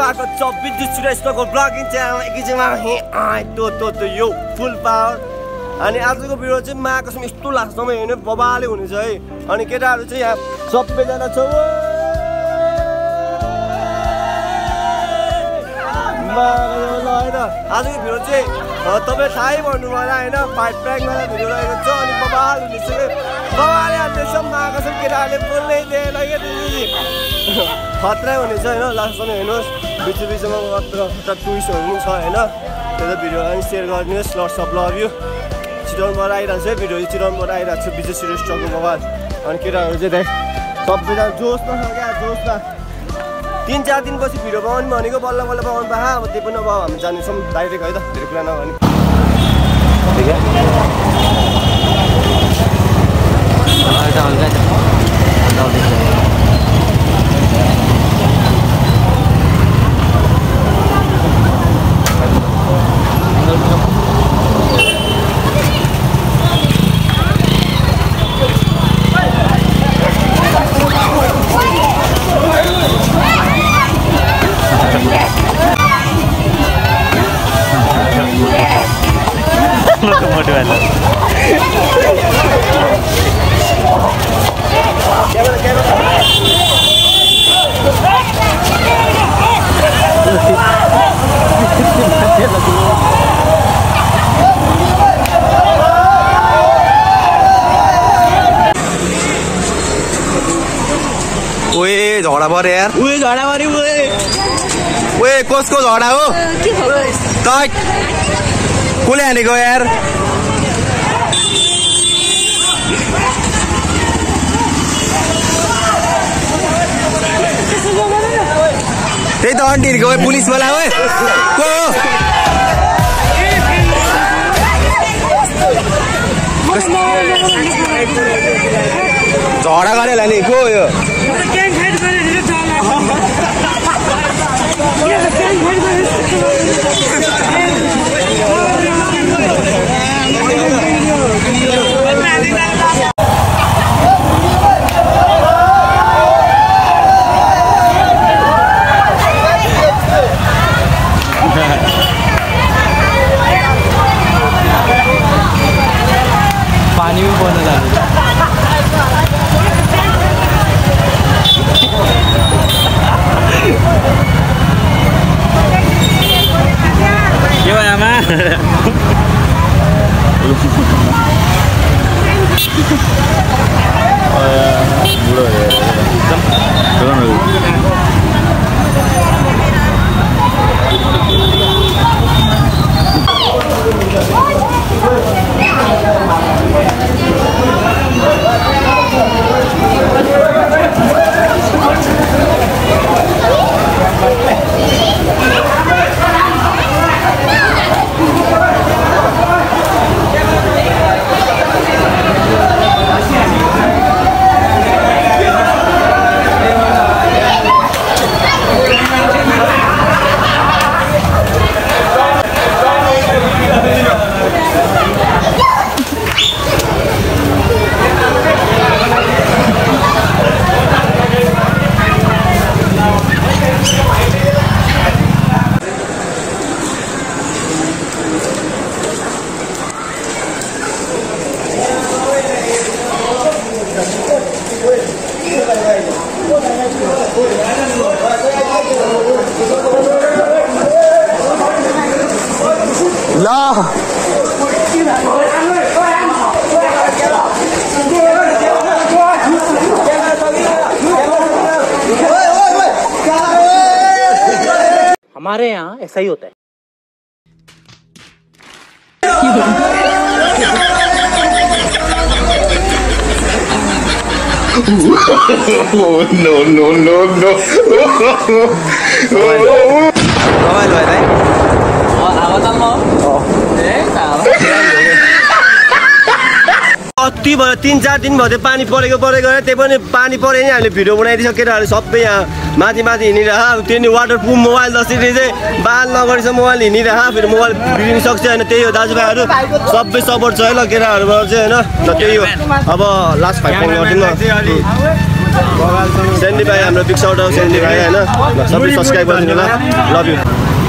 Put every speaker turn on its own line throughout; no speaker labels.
आएको 24 सुरेशको blogging channel एकैछिनमा तो यो फुल पावर अनि आजको भिडियो चाहिँ माकसम यस्तो लाग्छ म हेर्नु बबाले हुनेछ है अनि केटाहरु चाहिँ यहाँ सबैजना छ आजको भिडियो चाहिँ तपाईँ थाहै भन्नु होला हैन फाइट प्र्याङ्कमा भिडियो रहेको छ अनि बबाल हुनेछ बबाले हाल्दैछ माकसम केटाहरुले बोल्दै दिएन के खतरा हुनेछ हैन लास्टसम्म हेर्नुहोस् बिचमा खतरा टुइस्टहरु पनि छ हैन त्यो भिडियो अनि शेयर गरिदिनुहोस् लट्स अफ लभ यु चितवनबाट आइरहेको छ भिडियो चितवनबाट आइरहेको छ विजय श्रेष्ठको मोबाइल अनि केटाहरु चाहिँ सबैजना जोसमा छ क्या जोसमा 3-4 दिनपछि भिडियो बनाउनु भनेको बल्ल बल्ल बनाउनु पाहा अब त्यो पनि अब हामी जानेछौँ डाइरेक्ट है त धेरै कुरा नभने ओए झगडा परे यार ओए झगडा परे ओए कसको झगडा हो त कसले हानेको यार त्यही त आन्टीहरुको ओए पुलिस वाला ओए को झगडा गरेला नि को यो
पानी भी बोलने लगा क्या भाई आमा बुढ़ो है
हमारे यहाँ ऐसा ही होता है।
अति भयो 3-4 दिन भयो पानी परेको त्यही पनि पानी परे नि हामीले भिडियो बनाइदिन्छ केटाहरु सबै यहाँ माथि हिँडिरह त्यो नि वाटरप्रुफ मोबाइल जसरी चाहिँ बाल नगरेछ मोबाइल हिँडिरह फेरि मोबाइल बिग्रिन सक्छ हैन त्यही हो दाजुभाइहरु सबै सपोर्ट छ है ल केटाहरुबाट चाहिँ हैन त त्यही हो अब लास्ट फाइट गर्दिनु सेन्डी भाइ हाम्रो बिग साउट आउट सेन्डी भाइ हैन सबै सब्स्क्राइब गरिदिनु होला लभ यु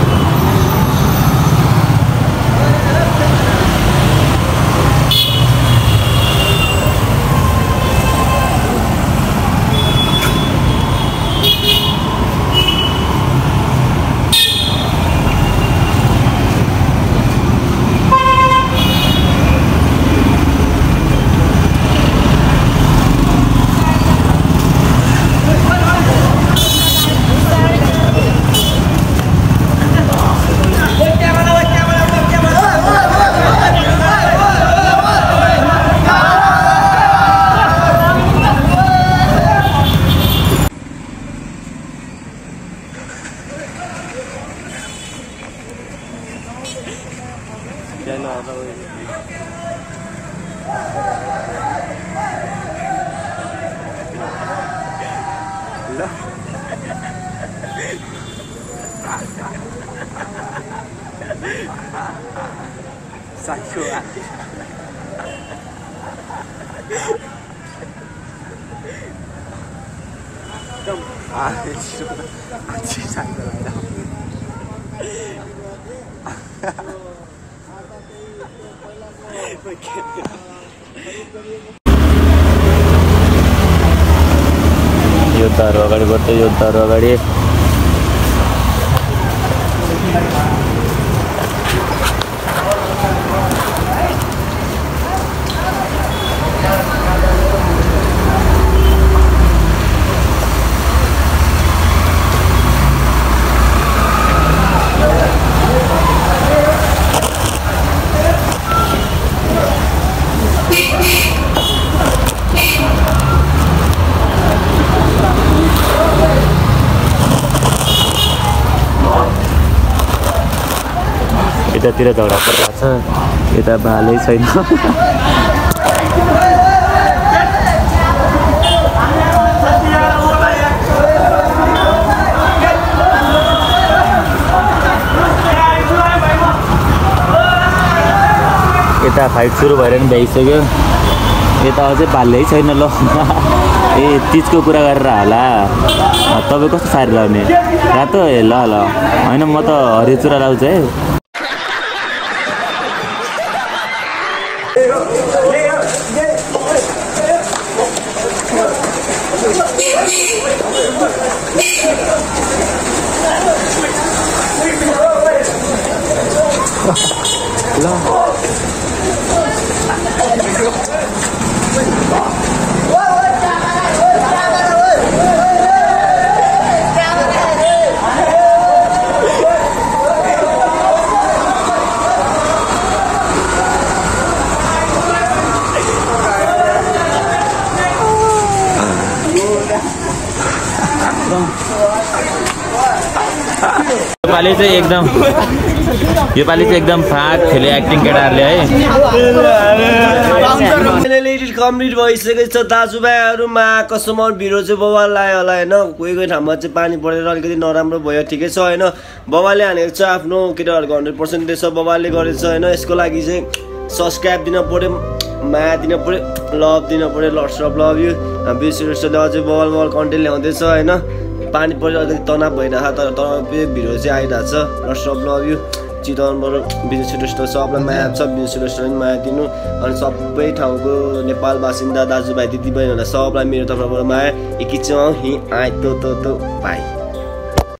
योद्धाहरू अगाडि बढ्दै योद्धाहरू अगाडि यतातिर झगडा परिरहेको छ यता भालै छैन यता फाइट सुरु भएर नि भइसक्यो यता अझै भालै छैन ल ए तिजको कुरा गरेर होला तपाईँ कस्तो साडी लाउने रातो ल ल होइन म त हरियो चुरा लाउँछु है योपालि चाहिँ एकदम फाट खेले एक्टिङ केटाहरूले है
कम्प्लिट भइसकेको छ दाजुभाइहरूमा कस्टमर भिडियो चाहिँ बवाल लाग्यो होला होइन कोही कोही ठाउँमा चाहिँ पानी परेर अलिकति नराम्रो भयो ठिकै छ होइन बवालले हानेको छ आफ्नो केटाहरूको 100% दिएछ बवालले गरेछ होइन यसको लागि चाहिँ सब्सक्राइब दिन पऱ्यो माया दिन पऱ्यो लभ दिन पऱ्यो लट्स अफ लभ यु बिर्सिरले अझै बवाल कन्टेन्ट ल्याउँदैछ होइन पानी परेर अलिकति तनाव भइरहेको तर भिडियो चाहिँ आइरहेको छ लट्स अफ लभ यु चितवनबाट बिजनेस रेस्टुरेन्ट सबलाई माया छ बिजनेस रेस्टुरेन्ट माया दिनु अनि सबै ठाउँको नेपाल बासिन्दा दाजुभाइ दिदीबहिनीहरूलाई सबलाई मेरो तर्फबाट माया एकैछिनमा हि आइ तो भाइ